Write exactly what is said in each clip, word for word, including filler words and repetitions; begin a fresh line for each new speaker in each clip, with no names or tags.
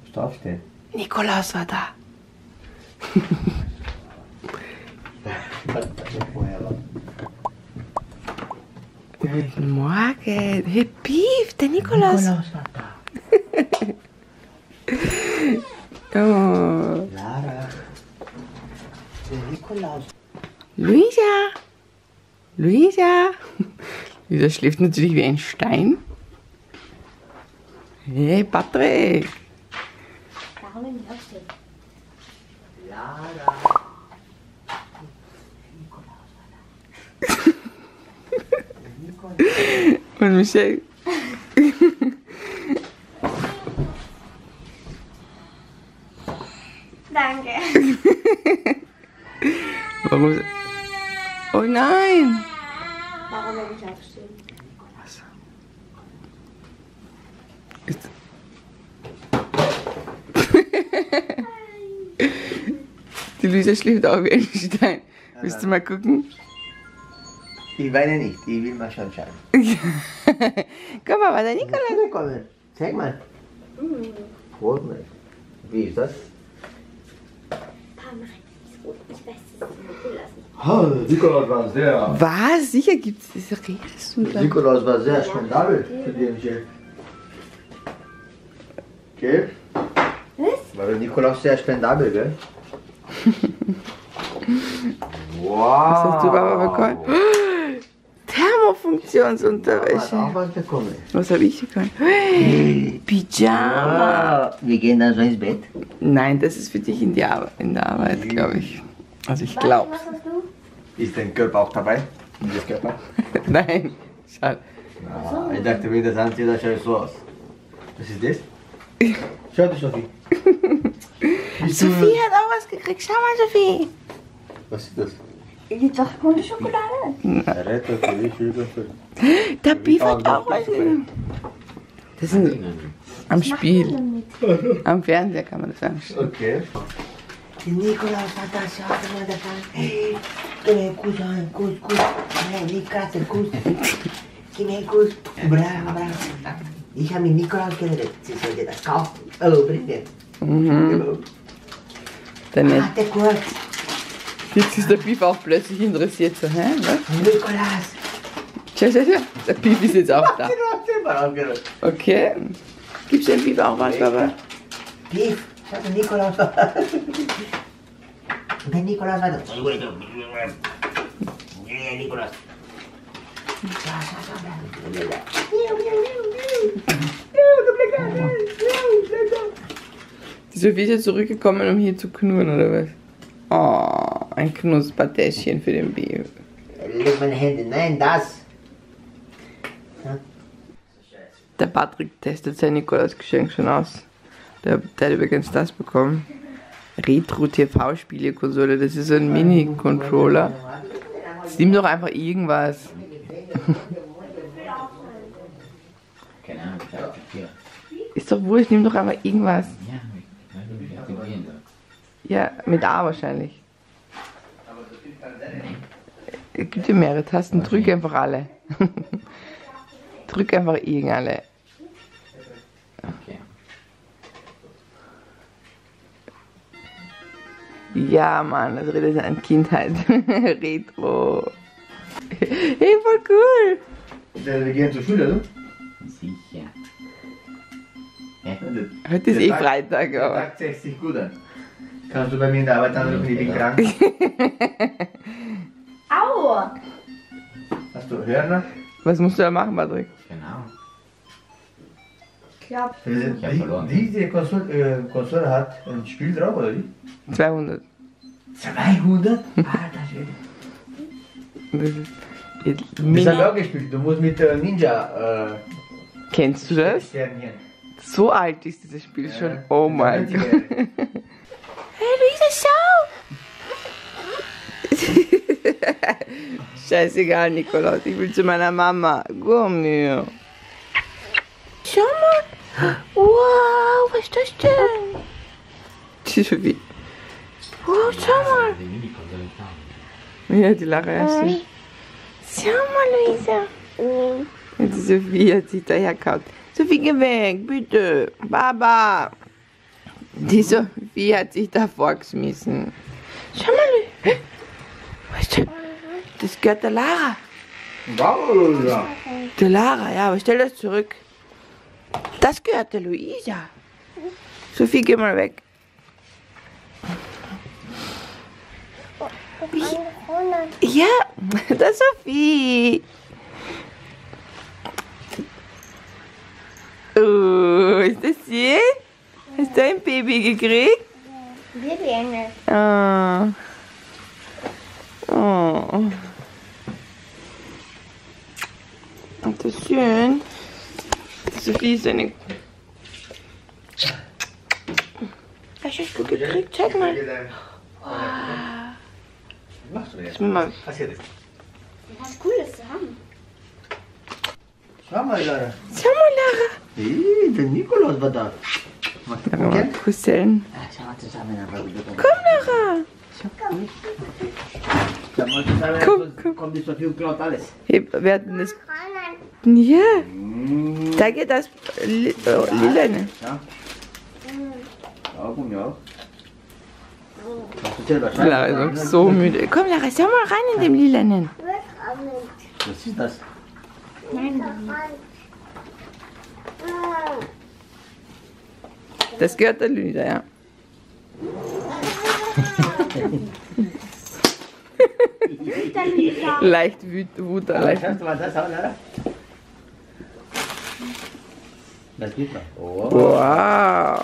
Was draufsteht?
Nikolaus war da. Guten Morgen. Hey Pief, der Nikolaus.
Nikolaus war da.
Oh.
Lara. Der Nikolaus.
Luisa. Luisa. Luisa schläft natürlich wie ein Stein. Hey Patrick.
Warum bin ich aufstehen?
Lara.
Und Michelle.
Danke.
Warum? Oh nein.
Warum bin ich aufstehen?
Was? Ist Die Luisa schläft auch wie ein Stein. Willst du mal gucken?
Ich weine nicht, ich will mal schon schauen.
Komm mal, war der Nikolaus?
Komm, zeig mal. Freut mich. Wie ist das?
Papa, mach das gut. Ich weiß, das ist Nikolaus nicht.
Oh, Nikolaus war sehr.
Was? Sicher gibt's das. Redest du da?
Nikolaus war sehr spendabel für den Chef. Gell?
Was?
War der Nikolaus sehr spendabel, gell? Wow.
Was hast du Papa bekommen? Thermofunktionsunterwäsche.
Auch was bekommen.
Was habe ich bekommen? Pyjama.
Ah, wir gehen dann so ins Bett.
Nein, das ist für dich in, die Ar in der Arbeit, glaube ich. Also ich glaube.
Was hast du?
Ist dein Körper auch dabei? In das Körper?
Nein, schade.
Ah, ich dachte, wenn das anzieht, dann schaut es so aus. Was ist das? Schau dir, Sophie.
Sophie hat auch was gekriegt. Schau mal, Sophie.
Was ist das?
Die doch gute Schokolade.
Retter für dich, für
Der Beef hat auch was. Das ist am Spiel. Am Fernseher kann man das anschauen.
Okay. Die Nikolaus hat das ja auch immer davon. Hey, gib mir einen Kuss, einen Kuss, Kuss. Nein, nicht Katze, Kuss. Gib mir einen Kuss. Bravo, bravo. Ich habe mit Nikolaus geredet. Sie sollte das kaufen. Oh, bring mir.
Mhm. Dann nicht.
Warte kurz.
Jetzt ist der Beef auch plötzlich interessiert. So, hä? Was?
Nikolaus.
Schau, schau, schau. Der Beef ist jetzt auch da.
Genau.
Okay. Gibt's dem Beef auch was, Papa?
Pief, schau, der Nikolaus war. Der Nikolaus war da. Nikolaus.
Die Sophie ist jetzt zurückgekommen, um hier zu knurren, oder was? Oh, ein Knuspertäschchen für den Beef.
Leg meine Hände. Nein, das.
Der Patrick testet sein Nikolausgeschenk schon aus. Der, der hat übrigens das bekommen. Retro-T V-Spiele-Konsole. Das ist so ein Mini-Controller. Nimm doch einfach irgendwas. Ist doch wurscht, nimm doch einfach irgendwas. Ja, mit A wahrscheinlich. Es gibt ja mehrere Tasten, drück einfach alle. Drück einfach irgendeine. Ja, Mann, das redet an Kindheit. Retro. Hey, voll cool.
Wir gehen zur Schule, oder?
Sicher.
Heute ist eh Freitag,
Der
aber.
Tag zeigt sich gut an. Kannst du bei mir in der Arbeit anrufen, ich bin krank.
Au!
Hast du Hörner?
Was musst du da machen, Patrick?
Genau.
Klapp.
Ich hab verloren.
Die, diese Konsole, äh, Konsole hat ein Spiel drauf, oder wie?
zweihundert.
zweihundert? Alter Schwede.
Das ist jetzt
Das
Mini.
habe ich auch gespielt. Du musst mit äh, Ninja äh,
Kennst du das?
Sternchen.
So alt ist dieses Spiel schon.
Ja,
Oh
in
mein
der
Gott.
neunziger.
Hey Luisa, schau! Scheißegal, Nikolaus. Ich will zu meiner Mama. Komm her. Schau mal. Wow, was ist das denn? Die Sophie. Wow, schau mal.
Die Mini-Konsole klar.
Ja, die Lara erst. Schau mal, Luisa. Und die Sophie hat sich daher kaut. Sophie, geh weg, bitte. Baba. Die Sophie hat sich da vorgeschmissen. Schau mal. Was ist das? Das gehört der Lara.
Wow.
Der Lara, ja, aber stell das zurück. Das gehört der Luisa. Sophie, geh mal weg. Ja, das ist Sophie. Oh, ist das sie? Hast du ein Baby gekriegt?
Baby,
Oh. Oh. Und das ist schön. Sophie ist eine... Hast du es gut gekriegt? Zeig mal. Wow.
Was machst du jetzt?
Schau mal.
Was hier ist?
Was Cooles zu haben.
Schau mal, Lara.
Schau mal, Lara.
Hey, der Nikolaus war da.
Ja, mal kuscheln.
Schau mal zusammen.
Komm, Lara.
Schau mal zusammen.
Komm, komm.
Kommt die Sophie und klaut alles.
Wir werden das... Ja. Da geht das li oh, Lilane.
Ja. Ja, komm, ja. Machst du selber, schau.
Lara ist auch so müde. Komm, Lara, schau mal rein in dem Lilanen.
Was ist das?
Nein,
Das gehört der Lüder, ja. Leicht wüt, Wut, leicht.
Kannst du mal das haben, Lara? Das geht noch. Oh.
Wow.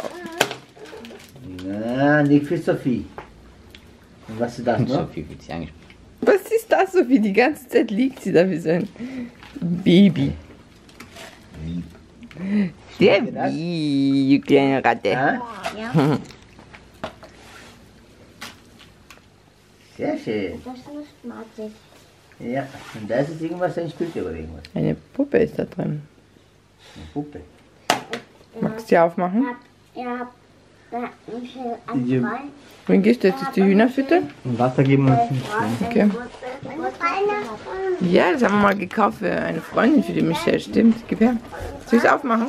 Na, nicht für Sophie. Und was ist das noch?
Sophie fühlt sich angesprochen.
Was ist das, Sophie? Die ganze Zeit liegt sie da wie so ein Baby. Der wie, du kleine Ratte.
Ja?
ja.
Sehr schön.
Das ist magisch.
Ja, und da ist jetzt irgendwas, ein Spielzeug oder irgendwas.
Eine Puppe ist da drin.
Eine Puppe.
Magst du die aufmachen?
Ja, da ist
Die-
ein Freund.
Wohin gehst du jetzt? Ist die Hühner füttern?
Und Wasser geben wir uns
Okay. Ja, das haben wir mal gekauft für eine Freundin, für die Michelle. Stimmt, gib her. Soll ich es aufmachen?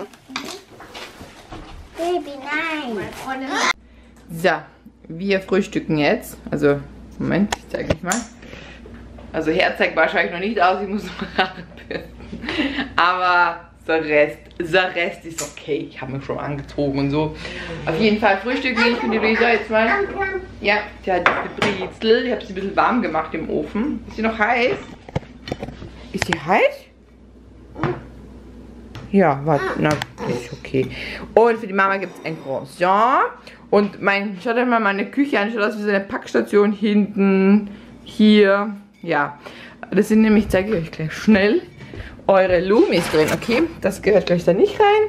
Baby, nein.
So, wir frühstücken jetzt. Also, Moment, ich zeige euch mal. Also, Herz zeigt wahrscheinlich noch nicht aus, ich muss noch Haare bürsten. Aber der Rest, der Rest ist okay. Ich habe mich schon angezogen und so. Auf jeden Fall frühstücken ich und die Luisa jetzt mal. Ja, die hat gebrizelt. Ich habe sie ein bisschen warm gemacht im Ofen. Ist sie noch heiß? Ist sie heiß? Ja, warte, na, ist okay. Und für die Mama gibt es ein Croissant. Und mein, schaut euch mal meine Küche an. Schaut aus wie so eine Packstation hinten, hier. Ja, das sind nämlich, zeige ich euch gleich schnell, eure Lumis drin. Okay, das gehört gleich da nicht rein.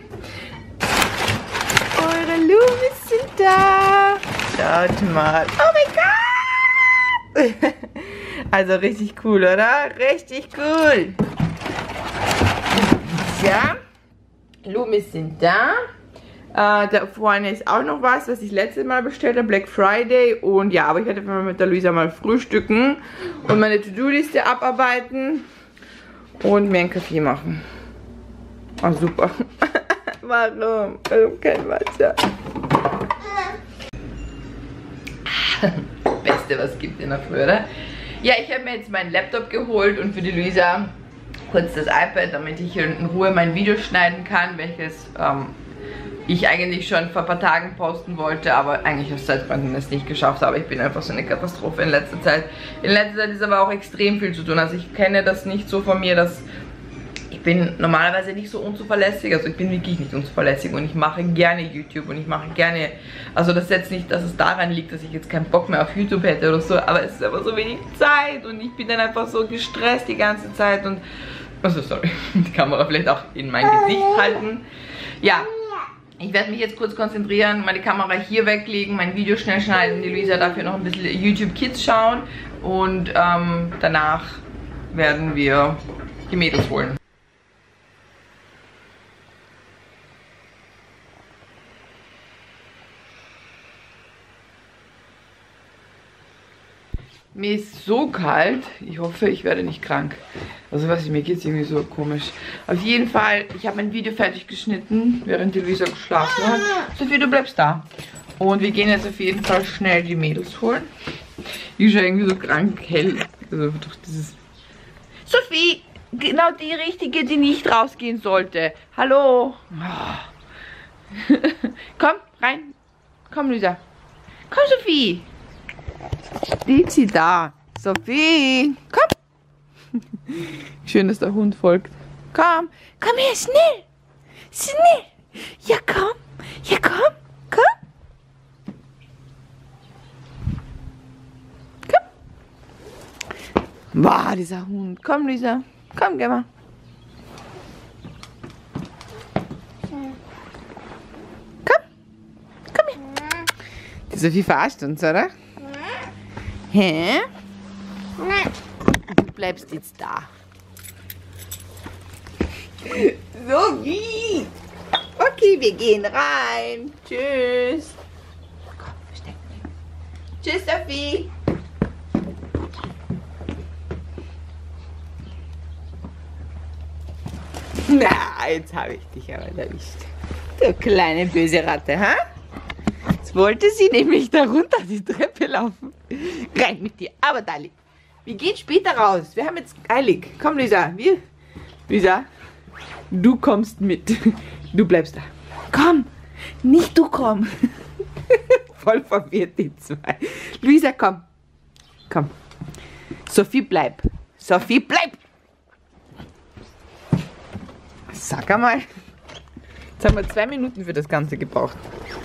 Eure Lumis sind da. Schaut mal. Oh mein Gott. Also richtig cool, oder? Richtig cool. Ja, Lumis sind da. Äh, da vorne ist auch noch was, was ich letztes Mal bestellt habe, Black Friday. Und ja, aber ich werde mal mit der Luisa mal frühstücken und meine To-Do-Liste abarbeiten und mir einen Kaffee machen. Oh, super. Warum? Warum kein Wasser? Beste, was es gibt in der Früh, oder? Ja, ich habe mir jetzt meinen Laptop geholt und für die Luisa kurz das iPad, damit ich hier in Ruhe mein Video schneiden kann, welches ähm, ich eigentlich schon vor ein paar Tagen posten wollte, aber eigentlich aus Zeitgründen es nicht geschafft habe. Ich bin einfach so eine Katastrophe in letzter Zeit. In letzter Zeit ist aber auch extrem viel zu tun. Also ich kenne das nicht so von mir, dass ich bin normalerweise nicht so unzuverlässig. Also ich bin wirklich nicht unzuverlässig und ich mache gerne YouTube und ich mache gerne, also das ist jetzt nicht, dass es daran liegt, dass ich jetzt keinen Bock mehr auf YouTube hätte oder so, aber es ist einfach so wenig Zeit und ich bin dann einfach so gestresst die ganze Zeit und, also sorry, die Kamera vielleicht auch in mein Gesicht halten. Ja. Ich werde mich jetzt kurz konzentrieren, meine Kamera hier weglegen, mein Video schnell schneiden, die Luisa dafür noch ein bisschen YouTube Kids schauen und ähm, danach werden wir die Mädels holen. Mir ist so kalt, ich hoffe, ich werde nicht krank. Also weiß ich, mir geht es irgendwie so komisch. Auf jeden Fall, ich habe mein Video fertig geschnitten, während die Luisa geschlafen hat. Sophie, du bleibst da. Und wir gehen jetzt auf jeden Fall schnell die Mädels holen. Die ist ja irgendwie so krank hell. Also durch dieses... Sophie! Genau die richtige, die nicht rausgehen sollte. Hallo! Oh. Komm, rein. Komm, Lisa. Komm, Sophie! Steht sie da? Sophie! Komm! Schön, dass der Hund folgt. Komm! Komm her, schnell! Schnell! Ja, komm! Ja, komm! Komm! Boah, dieser Hund. Komm, Lisa. Komm, geh mal. Komm. Komm her. Die Sophie verarscht uns, oder? Hä? Du bleibst jetzt da. Sophie! Okay, wir gehen rein. Tschüss. Komm, versteck dich. Tschüss, Sophie. Na, jetzt habe ich dich aber erwischt. Du kleine böse Ratte, ha? Jetzt wollte sie nämlich da runter die Treppe laufen. Rein mit dir. Aber Dali, wir gehen später raus. Wir haben jetzt eilig. Komm, Lisa. Wir, Lisa, du kommst mit. Du bleibst da. Komm. Nicht du komm. Voll verwirrt die zwei. Luisa, komm. Komm. Sophie, bleib. Sophie, bleib. Sag einmal. Jetzt haben wir zwei Minuten für das Ganze gebraucht.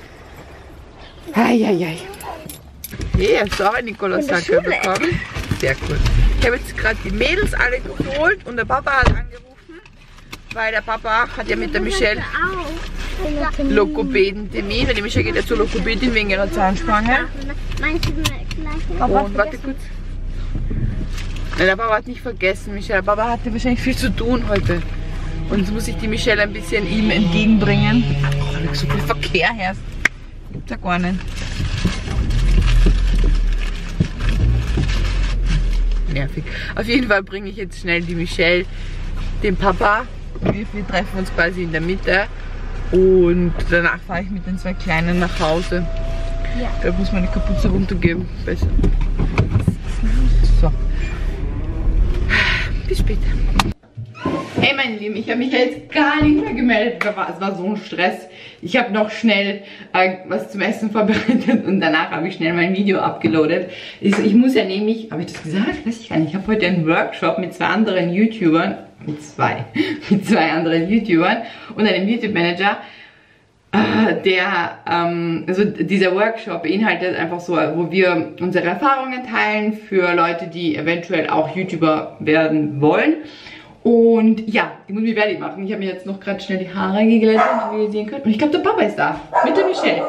Eieiei. Ja, so habe Nikolaus Sacke bekommen. Sehr cool. Ich habe jetzt gerade die Mädels alle geholt und der Papa hat angerufen, weil der Papa hat ja mit der Michelle Lokopäden-Termin, weil die Michelle geht ja zur Lokopädin wegen ihrer Zahnspange. Und warte kurz. Nein, der Papa hat nicht vergessen, Michelle. Der Papa hatte wahrscheinlich viel zu tun heute. Und jetzt muss ich die Michelle ein bisschen ihm entgegenbringen. Oh, da ist so viel Verkehr herrscht. Gibt's ja gar nicht. Nervig. Auf jeden Fall bringe ich jetzt schnell die Michelle dem Papa. Wir, wir treffen uns quasi in der Mitte. Und danach fahre ich mit den zwei Kleinen nach Hause. Ja. Da muss man die Kapuze runtergeben. Besser. So. Bis später. Hey meine Lieben, ich habe mich jetzt gar nicht mehr gemeldet. Es war so ein Stress. Ich habe noch schnell äh, was zum Essen vorbereitet und danach habe ich schnell mein Video abgeloadet. Ich, ich muss ja nämlich, habe ich das gesagt? Weiß ich gar nicht. Ich habe heute einen Workshop mit zwei anderen YouTubern, mit zwei, mit zwei anderen YouTubern und einem YouTube-Manager. Äh, der, ähm, also dieser Workshop beinhaltet einfach so, wo wir unsere Erfahrungen teilen für Leute, die eventuell auch YouTuber werden wollen. Und ja, ich muss mich fertig machen. Ich habe mir jetzt noch gerade schnell die Haare geglättet, wie ihr sehen könnt. Und ich glaube, der Papa ist da. Mit der Michelle.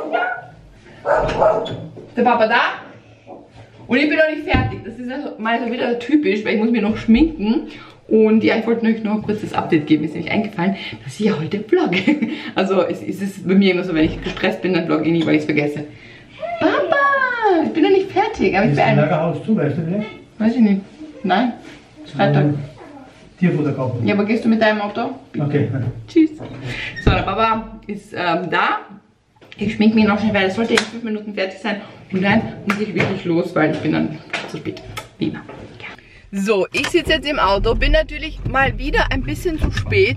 Der Papa da. Und ich bin noch nicht fertig. Das ist also mal wieder typisch, weil ich muss mir noch schminken. Und ja, ich wollte euch noch ein kurzes Update geben. Mir ist nämlich eingefallen, dass ich ja heute vlogge. Also es ist bei mir immer so, wenn ich gestresst bin, dann vlogge ich nicht, weil ich es vergesse. Papa! Ich bin noch nicht fertig. Aber ich bin ein
Lagerhaus zu, weißt du wieder?
Weiß ich nicht. Nein. Freitag.
Tierfutter kaufen.
Ja, aber gehst du mit deinem Auto?
Okay.
Tschüss. So, der Papa ist ähm, da. Ich schminke mich noch schnell, weil es sollte in fünf Minuten fertig sein. Und dann muss ich wirklich los, weil ich bin dann zu spät. Wie immer. Ja. So, ich sitze jetzt im Auto, bin natürlich mal wieder ein bisschen zu spät.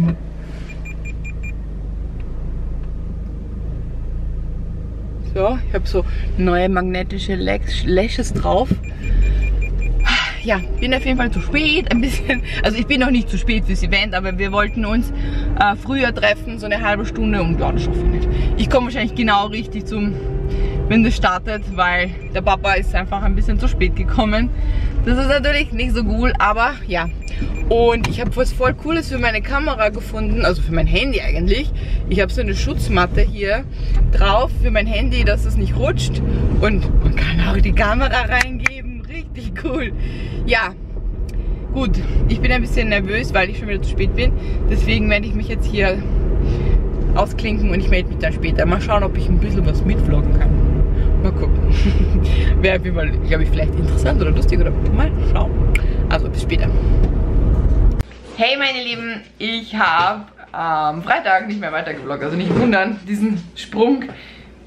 So, ich habe so neue magnetische Lashes drauf. Ja, bin auf jeden Fall zu spät, ein bisschen, also ich bin noch nicht zu spät fürs Event, aber wir wollten uns äh, früher treffen, so eine halbe Stunde und ja, das schaffe ich nicht. Ich komme wahrscheinlich genau richtig zum, wenn das startet, weil der Papa ist einfach ein bisschen zu spät gekommen. Das ist natürlich nicht so cool, aber ja. Und ich habe was voll Cooles für meine Kamera gefunden, also für mein Handy eigentlich. Ich habe so eine Schutzmatte hier drauf für mein Handy, dass es nicht rutscht und man kann auch die Kamera reingeben. Richtig cool. Ja, gut. Ich bin ein bisschen nervös, weil ich schon wieder zu spät bin. Deswegen werde ich mich jetzt hier ausklinken und ich melde mich dann später. Mal schauen, ob ich ein bisschen was mitvloggen kann. Mal gucken. Wäre, glaube ich, vielleicht interessant oder lustig oder mal schauen. Also bis später. Hey meine Lieben, ich habe am Freitag nicht mehr weitergevloggt. Also nicht wundern, diesen Sprung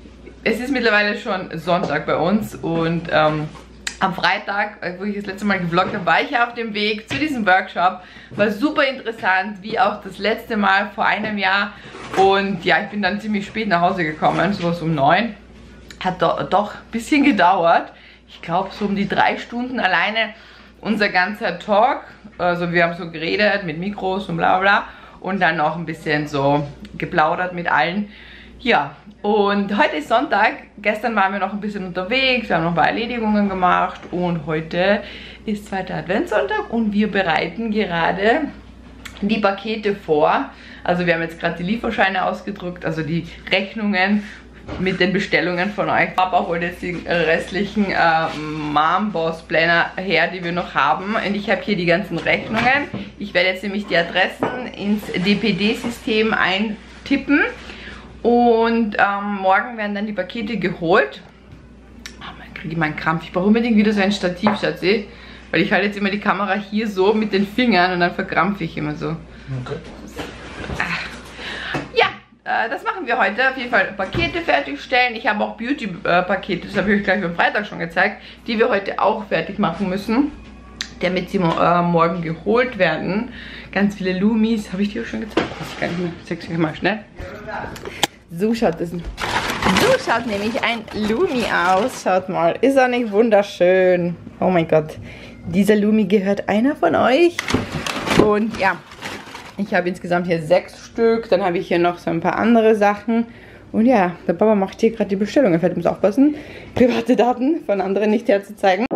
es ist mittlerweile schon Sonntag bei uns und ähm, am Freitag, wo ich das letzte Mal gevloggt habe, war ich auf dem Weg zu diesem Workshop. War super interessant, wie auch das letzte Mal vor einem Jahr. Und ja, ich bin dann ziemlich spät nach Hause gekommen, sowas um neun. Hat do doch ein bisschen gedauert. Ich glaube, so um die drei Stunden alleine unser ganzer Talk. Also wir haben so geredet mit Mikros und bla bla. Und dann noch ein bisschen so geplaudert mit allen. Ja, und heute ist Sonntag. Gestern waren wir noch ein bisschen unterwegs, wir haben noch ein paar Erledigungen gemacht und heute ist zweiter Adventssonntag und wir bereiten gerade die Pakete vor. Also wir haben jetzt gerade die Lieferscheine ausgedruckt, also die Rechnungen mit den Bestellungen von euch. Papa holt jetzt die restlichen äh, Mom-Boss-Planner her, die wir noch haben. Und ich habe hier die ganzen Rechnungen. Ich werde jetzt nämlich die Adressen ins D P D-System eintippen. Und ähm, morgen werden dann die Pakete geholt. Oh, man kriege ich meinen Krampf. Ich brauche unbedingt wieder so ein Stativ, Schatzi. Weil ich halte jetzt immer die Kamera hier so mit den Fingern und dann verkrampfe ich immer so. Okay. Ja, äh, das machen wir heute. Auf jeden Fall Pakete fertigstellen. Ich habe auch Beauty-Pakete, das habe ich euch gleich am Freitag schon gezeigt, die wir heute auch fertig machen müssen, damit sie äh, morgen geholt werden. Ganz viele Lumis. Habe ich die auch schon gezeigt? Weiß ich gar nicht mehr. Zeig ich mal schnell. So schaut das. So schaut nämlich ein Lumi aus. Schaut mal. Ist er nicht wunderschön? Oh mein Gott. Dieser Lumi gehört einer von euch. Und ja, ich habe insgesamt hier sechs Stück. Dann habe ich hier noch so ein paar andere Sachen. Und ja, der Papa macht hier gerade die Bestellungen. Vielleicht muss aufpassen, private Daten von anderen nicht herzuzeigen.